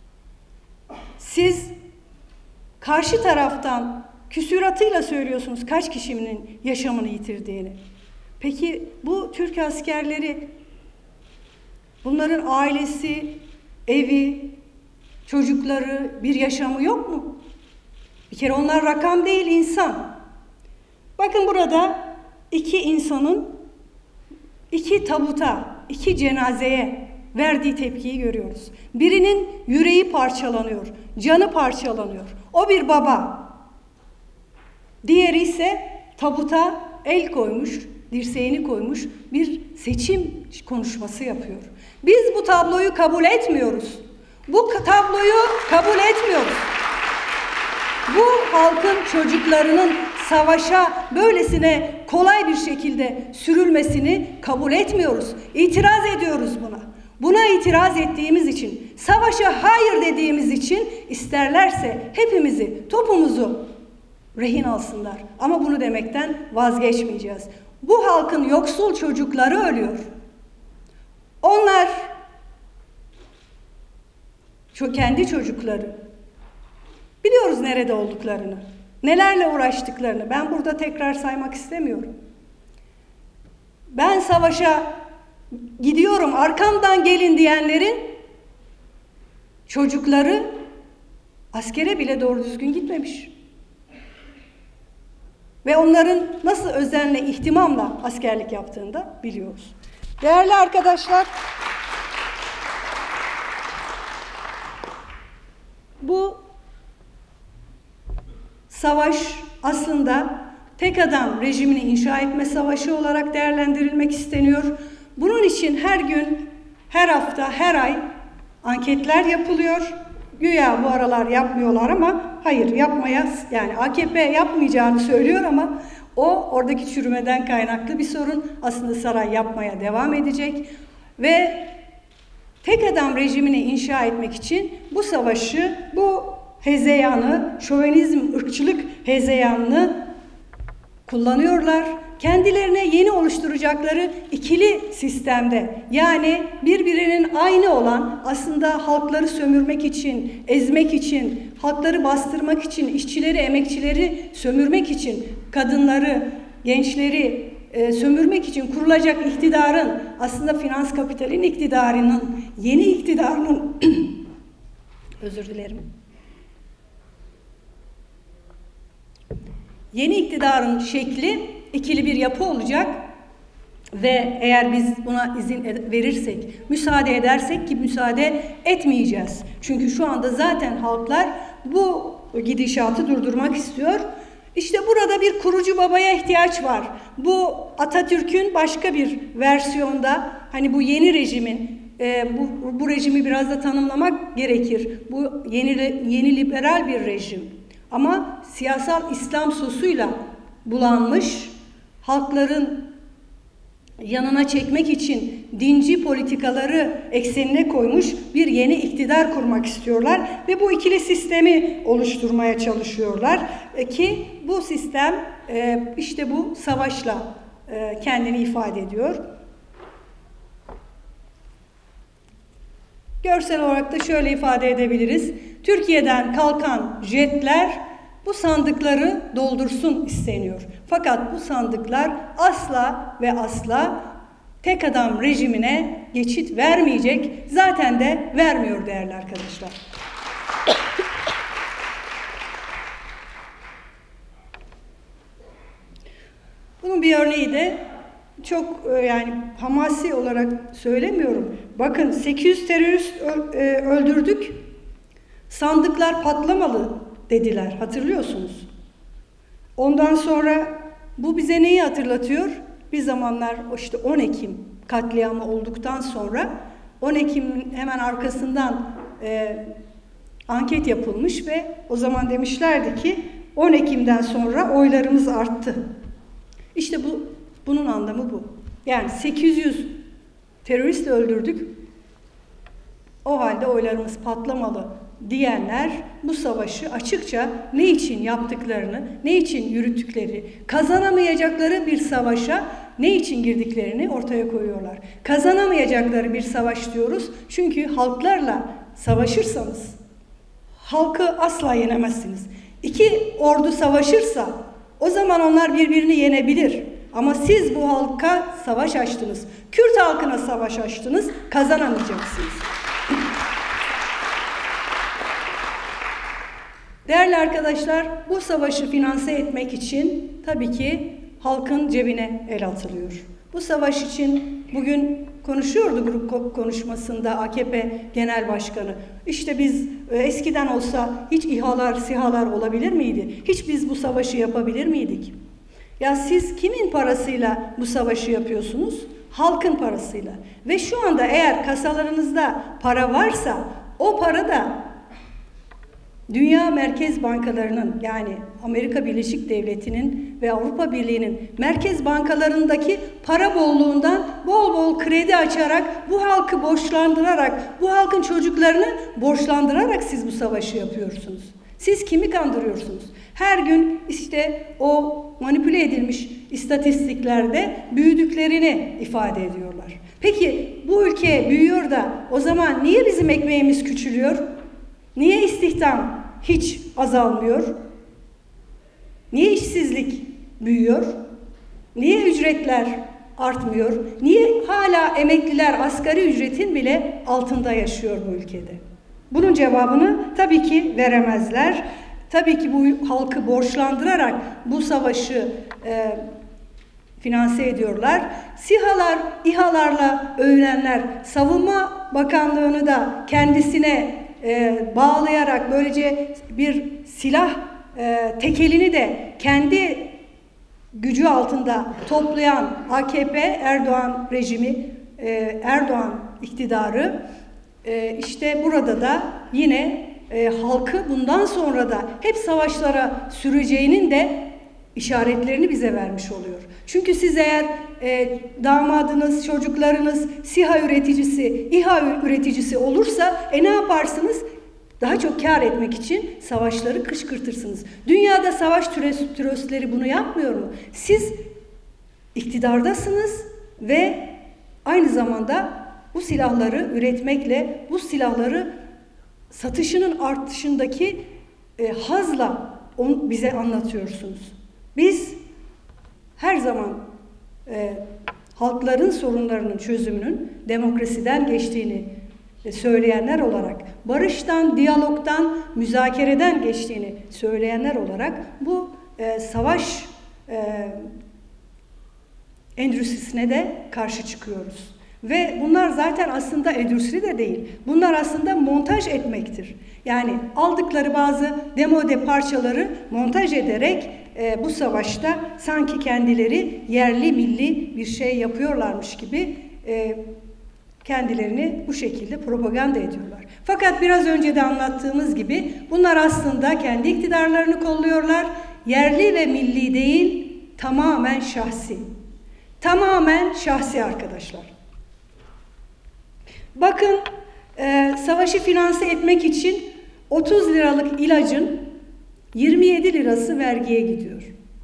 Siz karşı taraftan küsuratıyla söylüyorsunuz kaç kişinin yaşamını yitirdiğini. Peki bu Türk askerleri, bunların ailesi, evi, çocukları, bir yaşamı yok mu? Bir kere onlar rakam değil, insan. Bakın burada 2 insanın 2 tabuta, 2 cenazeye verdiği tepkiyi görüyoruz. Birinin yüreği parçalanıyor, canı parçalanıyor. O bir baba. Diğeri ise tabuta el koymuş, dirseğini koymuş, bir seçim konuşması yapıyor. Biz bu tabloyu kabul etmiyoruz. Bu tabloyu kabul etmiyoruz. Bu halkın çocuklarının savaşa böylesine kolay bir şekilde sürülmesini kabul etmiyoruz. İtiraz ediyoruz buna. Buna itiraz ettiğimiz için, savaşa hayır dediğimiz için isterlerse hepimizi, topumuzu rehin alsınlar. Ama bunu demekten vazgeçmeyeceğiz. Bu halkın yoksul çocukları ölüyor. Onlar kendi çocukları. Biliyoruz nerede olduklarını, nelerle uğraştıklarını. Ben burada tekrar saymak istemiyorum. Ben savaşa gidiyorum, arkamdan gelin diyenlerin çocukları askere bile doğru düzgün gitmemiş. Ve onların nasıl özenle, ihtimamla askerlik yaptığını da biliyoruz. Değerli arkadaşlar, bu savaş aslında tek adam rejimini inşa etme savaşı olarak değerlendirilmek isteniyor. Bunun için her gün, her hafta, her ay anketler yapılıyor. Güya bu aralar yapmıyorlar ama hayır, yapmaya, yani AKP yapmayacağını söylüyor ama oradaki çürümeden kaynaklı bir sorun. Aslında saray yapmaya devam edecek ve tek adam rejimini inşa etmek için bu savaşı, bu hezeyanı, şövenizm, ırkçılık hezeyanını kullanıyorlar. Kendilerine yeni oluşturacakları ikili sistemde, yani birbirinin aynı olan, aslında halkları sömürmek için, ezmek için, halkları bastırmak için, işçileri, emekçileri sömürmek için, kadınları, gençleri sömürmek için kurulacak iktidarın, aslında finans kapitalin iktidarının, yeni iktidarının özür dilerim. Yeni iktidarın şekli ikili bir yapı olacak ve eğer biz buna izin verirsek, müsaade edersek, ki müsaade etmeyeceğiz. Çünkü şu anda zaten halklar bu gidişatı durdurmak istiyor. İşte burada bir kurucu babaya ihtiyaç var. Bu Atatürk'ün başka bir versiyonda, hani bu yeni rejimin, bu rejimi biraz da tanımlamak gerekir. Bu yeni liberal bir rejim. Ama siyasal İslam sosuyla bulanmış, halkların yanına çekmek için dinci politikaları eksenine koymuş bir yeni iktidar kurmak istiyorlar ve bu ikili sistemi oluşturmaya çalışıyorlar ki bu sistem işte bu savaşla kendini ifade ediyor. Görsel olarak da şöyle ifade edebiliriz. Türkiye'den kalkan jetler bu sandıkları doldursun isteniyor. Fakat bu sandıklar asla ve asla tek adam rejimine geçit vermeyecek. Zaten de vermiyor değerli arkadaşlar. Bunun bir örneği de çok yani hamasi olarak söylemiyorum. Bakın 800 terörist öldürdük. Sandıklar patlamalı dediler. Hatırlıyorsunuz. Ondan sonra bu bize neyi hatırlatıyor? Bir zamanlar işte 10 Ekim katliamı olduktan sonra 10 Ekim'in hemen arkasından anket yapılmış ve o zaman demişlerdi ki 10 Ekim'den sonra oylarımız arttı. İşte bunun anlamı bu. Yani 800 terörist öldürdük. O halde oylarımız patlamalı diyenler bu savaşı açıkça ne için yaptıklarını, ne için yürüttükleri, kazanamayacakları bir savaşa ne için girdiklerini ortaya koyuyorlar. Kazanamayacakları bir savaş diyoruz çünkü halklarla savaşırsanız halkı asla yenemezsiniz. İki ordu savaşırsa o zaman onlar birbirini yenebilir. Ama siz bu halka savaş açtınız. Kürt halkına savaş açtınız, kazanamayacaksınız. Değerli arkadaşlar, bu savaşı finanse etmek için tabii ki halkın cebine el atılıyor. Bu savaş için bugün konuşuyordu grup konuşmasında AKP Genel Başkanı. İşte biz eskiden olsa hiç İHA'lar, SİHA'lar olabilir miydi? Hiç biz bu savaşı yapabilir miydik? Ya siz kimin parasıyla bu savaşı yapıyorsunuz? Halkın parasıyla. Ve şu anda eğer kasalarınızda para varsa o para da Dünya Merkez Bankalarının, yani Amerika Birleşik Devleti'nin ve Avrupa Birliği'nin merkez bankalarındaki para bolluğundan bol bol kredi açarak, bu halkı borçlandırarak, bu halkın çocuklarını borçlandırarak siz bu savaşı yapıyorsunuz. Siz kimi kandırıyorsunuz? Her gün işte o manipüle edilmiş istatistiklerde büyüdüklerini ifade ediyorlar. Peki bu ülke büyüyor da o zaman niye bizim ekmeğimiz küçülüyor? Niye istihdam hiç azalmıyor? Niye işsizlik büyüyor? Niye ücretler artmıyor? Niye hala emekliler asgari ücretin bile altında yaşıyor bu ülkede? Bunun cevabını tabii ki veremezler. Tabii ki bu halkı borçlandırarak bu savaşı finanse ediyorlar. SİHA'lar, İHA'larla övünenler, Savunma Bakanlığı'nı da kendisine bağlayarak böylece bir silah tekelini de kendi gücü altında toplayan AKP, Erdoğan rejimi, Erdoğan iktidarı işte burada da yine halkı bundan sonra da hep savaşlara süreceğinin de işaretlerini bize vermiş oluyor. Çünkü siz eğer damadınız, çocuklarınız SİHA üreticisi, İHA üreticisi olursa ne yaparsınız? Daha çok kar etmek için savaşları kışkırtırsınız. Dünyada savaş türöstleri bunu yapmıyor mu? Siz iktidardasınız ve aynı zamanda bu silahları üretmekle, bu silahları satışının artışındaki hazla bize anlatıyorsunuz. Biz her zaman halkların sorunlarının çözümünün demokrasiden geçtiğini söyleyenler olarak, barıştan, diyalogdan, müzakereden geçtiğini söyleyenler olarak bu savaş endüstrisine de karşı çıkıyoruz. Ve bunlar zaten aslında endüstri de değil. Bunlar aslında montaj etmektir. Yani aldıkları bazı demode parçaları montaj ederek bu savaşta sanki kendileri yerli milli bir şey yapıyorlarmış gibi kendilerini bu şekilde propaganda ediyorlar. Fakat biraz önce de anlattığımız gibi bunlar aslında kendi iktidarlarını kolluyorlar. Yerli ve milli değil, tamamen şahsi. Tamamen şahsi arkadaşlar. Bakın, savaşı finanse etmek için 30 liralık ilacın 27 lirası vergiye gidiyor.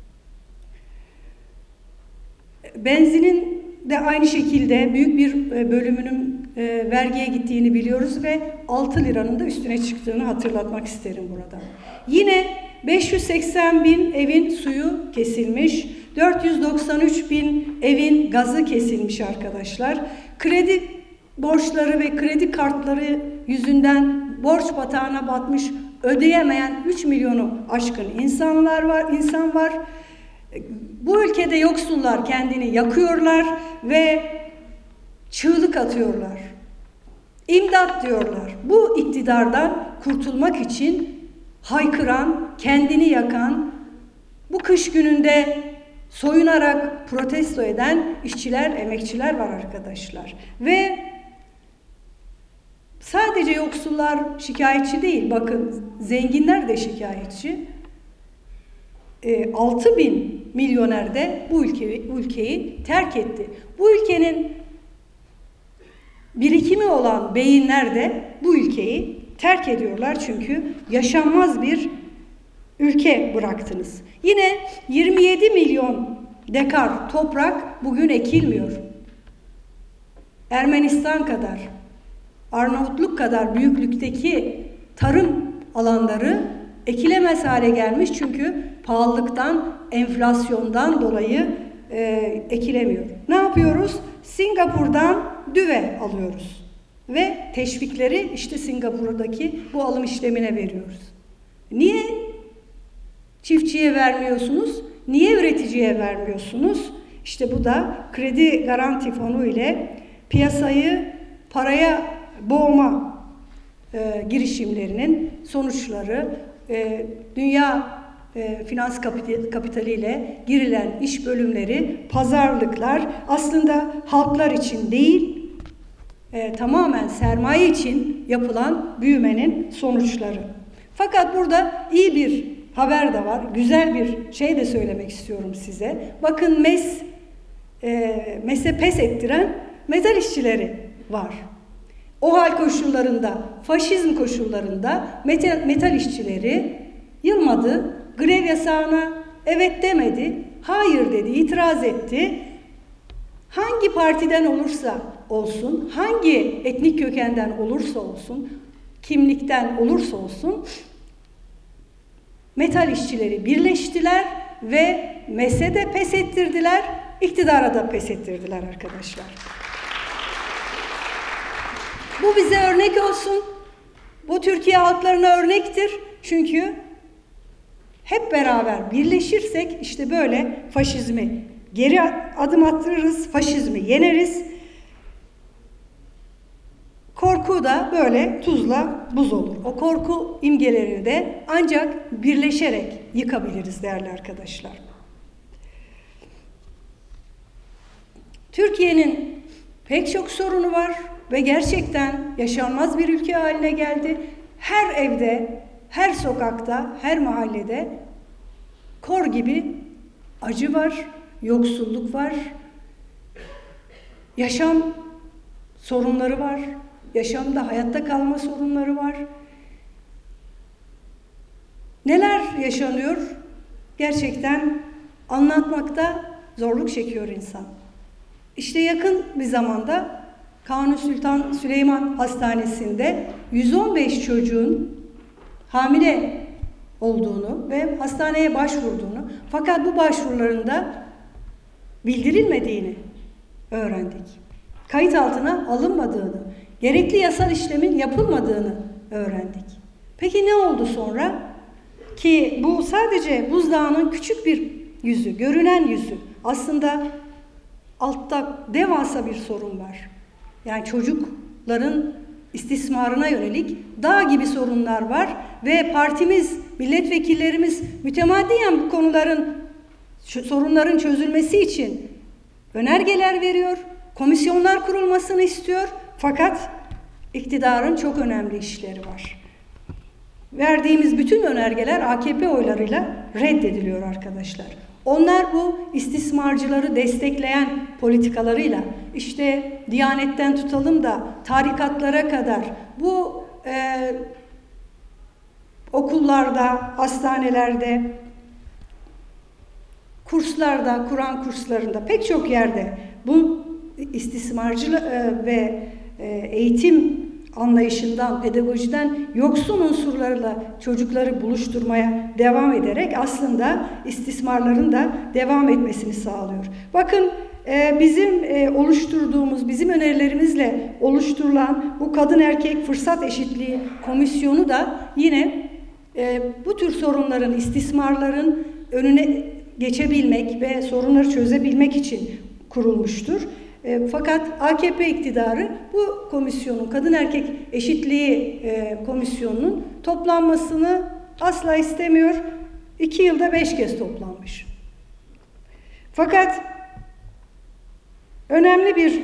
Benzinin de aynı şekilde büyük bir bölümünün vergiye gittiğini biliyoruz ve 6 liranın da üstüne çıktığını hatırlatmak isterim burada. Yine 580 bin evin suyu kesilmiş, 493 bin evin gazı kesilmiş arkadaşlar. Kredi borçları ve kredi kartları yüzünden borç batağına batmış, ödeyemeyen 3 milyonu aşkın insan var. Bu ülkede yoksullar kendini yakıyorlar ve çığlık atıyorlar. İmdat diyorlar. Bu iktidardan kurtulmak için haykıran, kendini yakan, bu kış gününde soyunarak protesto eden işçiler, emekçiler var arkadaşlar. Ve sadece yoksullar şikayetçi değil, bakın zenginler de şikayetçi. 6 bin milyoner de bu ülkeyi terk etti. Bu ülkenin birikimi olan beyinler de bu ülkeyi terk ediyorlar çünkü yaşanmaz bir ülke bıraktınız. Yine 27 milyon dekar toprak bugün ekilmiyor. Ermenistan kadar, Arnavutluk kadar büyüklükteki tarım alanları ekilemez hale gelmiş çünkü pahalılıktan, enflasyondan dolayı ekilemiyor. Ne yapıyoruz? Singapur'dan düve alıyoruz ve teşvikleri işte Singapur'daki bu alım işlemine veriyoruz. Niye çiftçiye vermiyorsunuz? Niye üreticiye vermiyorsunuz? İşte bu da kredi garanti fonu ile piyasayı paraya boğma girişimlerinin sonuçları, dünya finans kapitaliyle girilen iş bölümleri, pazarlıklar aslında halklar için değil, tamamen sermaye için yapılan büyümenin sonuçları. Fakat burada iyi bir haber de var, güzel bir şey de söylemek istiyorum size. Bakın MES'e pes ettiren metal işçileri var. O hal koşullarında, faşizm koşullarında metal işçileri yılmadı, grev yasağına evet demedi, hayır dedi, itiraz etti. Hangi partiden olursa olsun, hangi etnik kökenden olursa olsun, kimlikten olursa olsun, metal işçileri birleştiler ve MES'e de pes ettirdiler, iktidara da pes ettirdiler arkadaşlar. Bu bize örnek olsun. Bu Türkiye halklarına örnektir. Çünkü hep beraber birleşirsek işte böyle faşizmi geri adım attırırız, faşizmi yeneriz. Korku da böyle tuzla buz olur. O korku imgelerini de ancak birleşerek yıkabiliriz değerli arkadaşlar. Türkiye'nin pek çok sorunu var ve gerçekten yaşanmaz bir ülke haline geldi. Her evde, her sokakta, her mahallede kor gibi acı var, yoksulluk var, yaşam sorunları var, yaşamda hayatta kalma sorunları var. Neler yaşanıyor? Gerçekten anlatmakta zorluk çekiyor insan. İşte yakın bir zamanda Kanuni Sultan Süleyman Hastanesi'nde 115 çocuğun hamile olduğunu ve hastaneye başvurduğunu, fakat bu başvurularında bildirilmediğini öğrendik. Kayıt altına alınmadığını, gerekli yasal işlemin yapılmadığını öğrendik. Peki ne oldu sonra? Ki bu sadece buzdağının küçük bir yüzü, görünen yüzü. Aslında altta devasa bir sorun var. Yani çocukların istismarına yönelik dağ gibi sorunlar var ve partimiz, milletvekillerimiz mütemadiyen bu sorunların çözülmesi için önergeler veriyor, komisyonlar kurulmasını istiyor. Fakat iktidarın çok önemli işleri var. Verdiğimiz bütün önergeler AKP oylarıyla reddediliyor arkadaşlar. Onlar bu istismarcıları destekleyen politikalarıyla, işte Diyanet'ten tutalım da tarikatlara kadar bu okullarda, hastanelerde, kurslarda, Kur'an kurslarında, pek çok yerde bu istismarcı ve eğitim anlayışından, pedagojiden yoksun unsurlarla çocukları buluşturmaya devam ederek aslında istismarların da devam etmesini sağlıyor. Bakın bizim oluşturduğumuz, bizim önerilerimizle oluşturulan bu kadın erkek fırsat eşitliği komisyonu da yine bu tür sorunların, istismarların önüne geçebilmek ve sorunları çözebilmek için kurulmuştur. Fakat AKP iktidarı bu komisyonun, kadın erkek eşitliği komisyonunun toplanmasını asla istemiyor. 2 yılda 5 kez toplanmış. Fakat önemli bir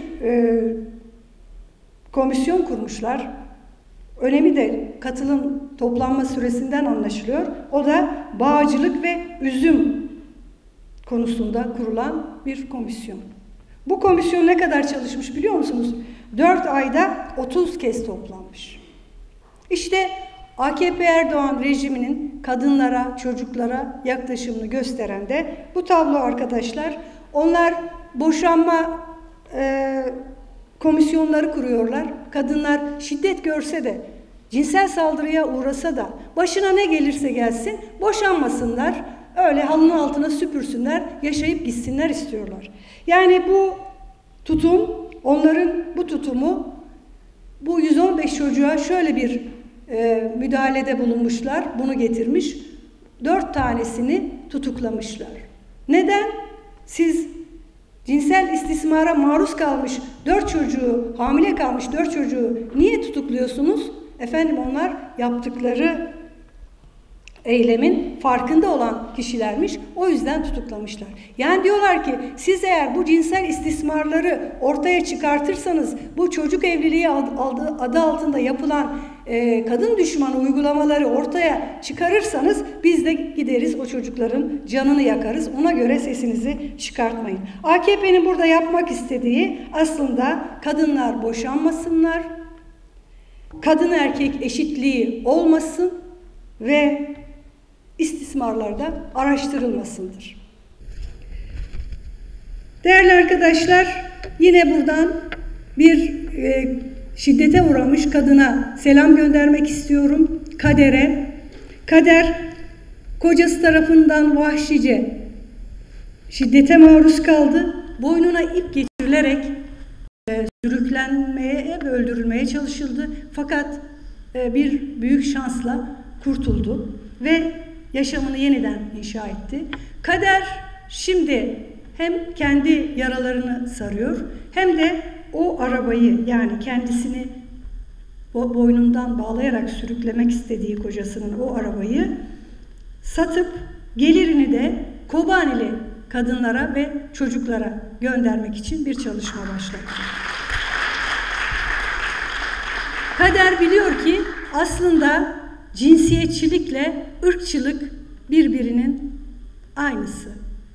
komisyon kurmuşlar. Önemi de katılım toplanma süresinden anlaşılıyor. O da bağcılık ve üzüm konusunda kurulan bir komisyon. Bu komisyon ne kadar çalışmış biliyor musunuz? 4 ayda 30 kez toplanmış. İşte AKP Erdoğan rejiminin kadınlara, çocuklara yaklaşımını gösteren de bu tablo arkadaşlar. Onlar boşanma komisyonları kuruyorlar. Kadınlar şiddet görse de, cinsel saldırıya uğrasa da, başına ne gelirse gelsin boşanmasınlar. Öyle halının altına süpürsünler, yaşayıp gitsinler istiyorlar. Yani bu tutum, onların bu tutumu, bu 115 çocuğa şöyle bir müdahalede bulunmuşlar, bunu getirmiş. 4 tanesini tutuklamışlar. Neden? Siz cinsel istismara maruz kalmış 4 çocuğu, hamile kalmış 4 çocuğu niye tutukluyorsunuz? Efendim onlar yaptıkları eylemin farkında olan kişilermiş. O yüzden tutuklamışlar. Yani diyorlar ki siz eğer bu cinsel istismarları ortaya çıkartırsanız, bu çocuk evliliği adı altında yapılan kadın düşmanı uygulamaları ortaya çıkarırsanız biz de gideriz o çocukların canını yakarız. Ona göre sesinizi çıkartmayın. AKP'nin burada yapmak istediği aslında kadınlar boşanmasınlar, kadın erkek eşitliği olmasın ve istismarlarda araştırılmasındır. Değerli arkadaşlar, yine buradan bir şiddete uğramış kadına selam göndermek istiyorum. Kader'e. Kader, kocası tarafından vahşice şiddete maruz kaldı. Boynuna ip geçirilerek sürüklenmeye ve öldürülmeye çalışıldı. Fakat bir büyük şansla kurtuldu ve yaşamını yeniden inşa etti. Kader şimdi hem kendi yaralarını sarıyor hem de o arabayı, yani kendisini boynundan bağlayarak sürüklemek istediği kocasının o arabayı satıp gelirini de Kobanili kadınlara ve çocuklara göndermek için bir çalışma başlattı. Kader biliyor ki aslında cinsiyetçilikle ırkçılık birbirinin aynısı.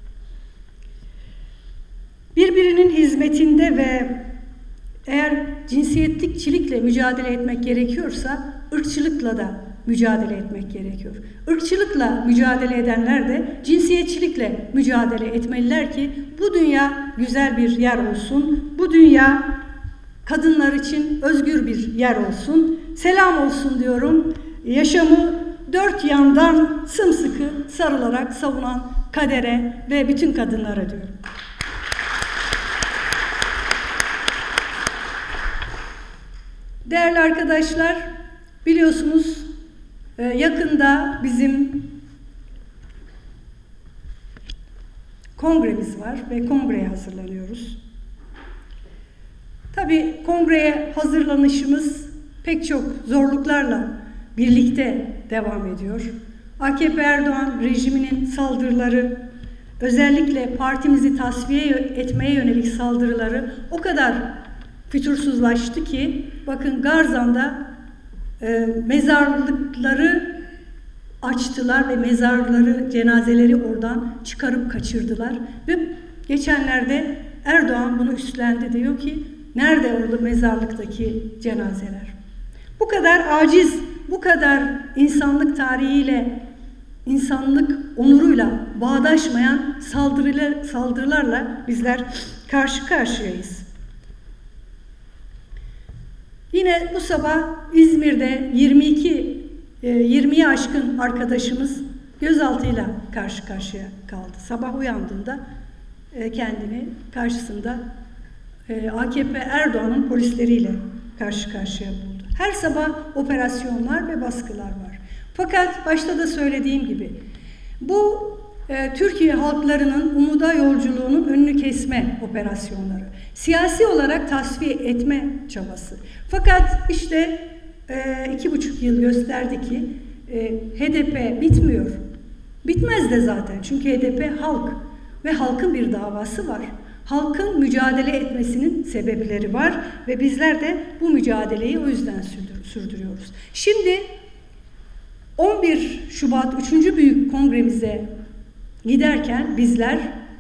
Birbirinin hizmetinde ve eğer cinsiyetlikçilikle mücadele etmek gerekiyorsa ırkçılıkla da mücadele etmek gerekiyor. Irkçılıkla mücadele edenler de cinsiyetçilikle mücadele etmeliler ki bu dünya güzel bir yer olsun. Bu dünya kadınlar için özgür bir yer olsun. Selam olsun diyorum. Yaşamı dört yandan sımsıkı sarılarak savunan kadere ve bütün kadınlara diyorum. Değerli arkadaşlar, biliyorsunuz yakında bizim kongremiz var ve kongreye hazırlanıyoruz. Tabii kongreye hazırlanışımız pek çok zorluklarla birlikte devam ediyor. AKP Erdoğan rejiminin saldırıları, özellikle partimizi tasfiye etmeye yönelik saldırıları o kadar fütursuzlaştı ki, bakın Garzan'da mezarlıkları açtılar ve mezarları, cenazeleri oradan çıkarıp kaçırdılar. Ve geçenlerde Erdoğan bunu üstlendi, diyor ki nerede orada mezarlıktaki cenazeler? Bu kadar aciz, bu kadar insanlık tarihiyle, insanlık onuruyla bağdaşmayan saldırılarla bizler karşı karşıyayız. Yine bu sabah İzmir'de 20'yi aşkın arkadaşımız gözaltıyla karşı karşıya kaldı. Sabah uyandığında kendini karşısında AKP Erdoğan'ın polisleriyle karşı karşıya buldu. Her sabah operasyonlar ve baskılar var. Fakat başta da söylediğim gibi bu Türkiye halklarının umuda yolculuğunun önünü kesme operasyonları, siyasi olarak tasfiye etme çabası. Fakat işte 2,5 yıl gösterdi ki HDP bitmiyor. Bitmez de zaten, çünkü HDP halk ve halkın bir davası var. Halkın mücadele etmesinin sebepleri var ve bizler de bu mücadeleyi o yüzden sürdürüyoruz. Şimdi 11 Şubat 3. Büyük Kongremize giderken bizler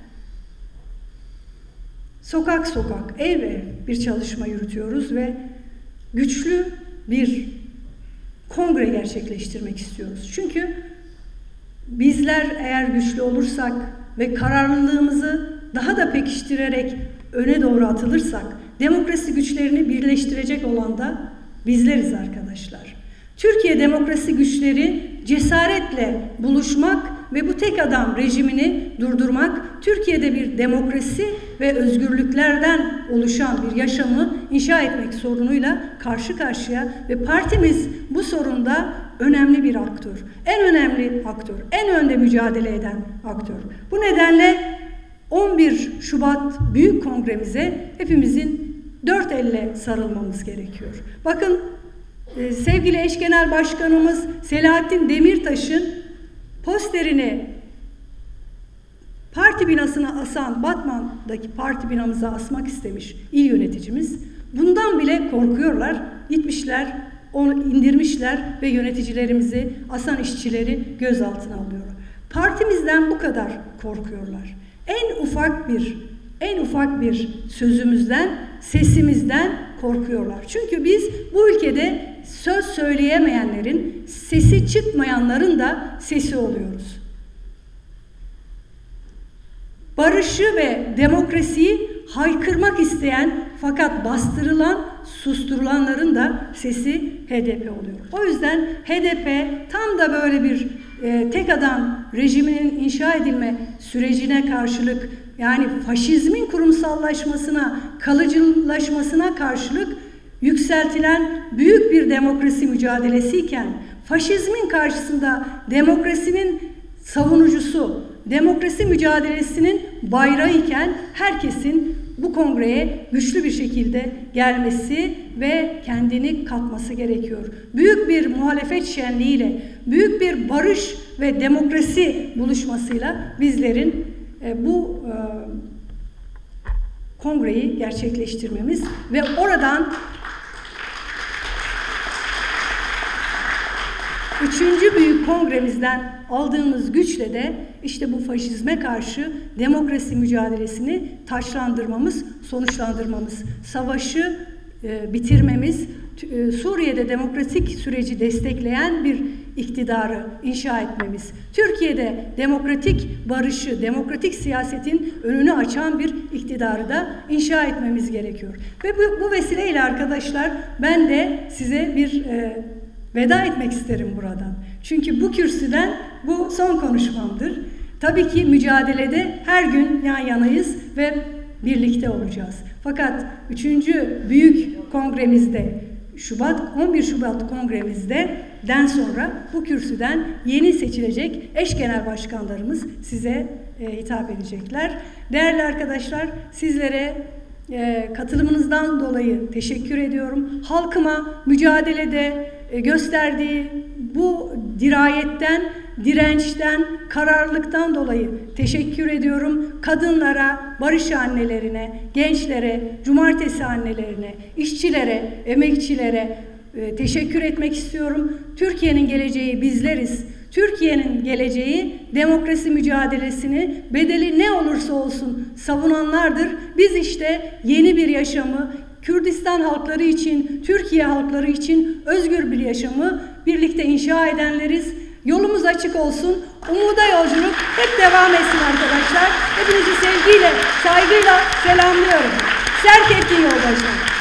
sokak sokak, ev ev bir çalışma yürütüyoruz ve güçlü bir kongre gerçekleştirmek istiyoruz. Çünkü bizler eğer güçlü olursak ve kararlılığımızı daha da pekiştirerek öne doğru atılırsak, demokrasi güçlerini birleştirecek olan da bizleriz arkadaşlar. Türkiye demokrasi güçleri cesaretle buluşmak ve bu tek adam rejimini durdurmak, Türkiye'de bir demokrasi ve özgürlüklerden oluşan bir yaşamı inşa etmek sorunuyla karşı karşıya ve partimiz bu sorunda önemli bir aktör. En önemli aktör, en önde mücadele eden aktör. Bu nedenle 11 Şubat Büyük Kongremize hepimizin dört elle sarılmamız gerekiyor. Bakın sevgili eş genel başkanımız Selahattin Demirtaş'ın posterini parti binasına asan, Batman'daki parti binamıza asmak istemiş il yöneticimiz. Bundan bile korkuyorlar. Gitmişler, onu indirmişler ve yöneticilerimizi, asan işçileri gözaltına alıyorlar. Partimizden bu kadar korkuyorlar. En ufak bir sözümüzden, sesimizden korkuyorlar. Çünkü biz bu ülkede söz söyleyemeyenlerin, sesi çıkmayanların da sesi oluyoruz. Barışı ve demokrasiyi haykırmak isteyen fakat bastırılan, susturulanların da sesi HDP oluyor. O yüzden HDP tam da böyle bir tek adam rejiminin inşa edilme sürecine karşılık, yani faşizmin kurumsallaşmasına, kalıcılaşmasına karşılık yükseltilen büyük bir demokrasi mücadelesiyken, faşizmin karşısında demokrasinin savunucusu, demokrasi mücadelesinin bayrağı iken herkesin bu kongreye güçlü bir şekilde gelmesi ve kendini katması gerekiyor. Büyük bir muhalefet şenliğiyle, büyük bir barış ve demokrasi buluşmasıyla bizlerin bu kongreyi gerçekleştirmemiz ve oradan 3. Büyük Kongremizden aldığımız güçle de işte bu faşizme karşı demokrasi mücadelesini taçlandırmamız, sonuçlandırmamız, savaşı bitirmemiz, Suriye'de demokratik süreci destekleyen bir iktidarı inşa etmemiz, Türkiye'de demokratik barışı, demokratik siyasetin önünü açan bir iktidarı da inşa etmemiz gerekiyor. Ve bu vesileyle arkadaşlar ben de size bir veda etmek isterim buradan. Çünkü bu kürsüden bu son konuşmamdır. Tabii ki mücadelede her gün yan yanayız ve birlikte olacağız. Fakat 3. büyük kongremizde 11 Şubat kongremizden sonra bu kürsüden yeni seçilecek eş genel başkanlarımız size hitap edecekler. Değerli arkadaşlar, sizlere katılımınızdan dolayı teşekkür ediyorum. Halkıma mücadelede gösterdiği bu dirayetten, dirençten, kararlılıktan dolayı teşekkür ediyorum. Kadınlara, barış annelerine, gençlere, cumartesi annelerine, işçilere, emekçilere teşekkür etmek istiyorum. Türkiye'nin geleceği bizleriz. Türkiye'nin geleceği demokrasi mücadelesini bedeli ne olursa olsun savunanlardır. Biz işte yeni bir yaşamı, Kürdistan halkları için, Türkiye halkları için özgür bir yaşamı birlikte inşa edenleriz. Yolumuz açık olsun. Umuda yolculuk hep devam etsin arkadaşlar. Hepinizi sevgiyle, saygıyla selamlıyorum. Serk etkin yoldaşlar.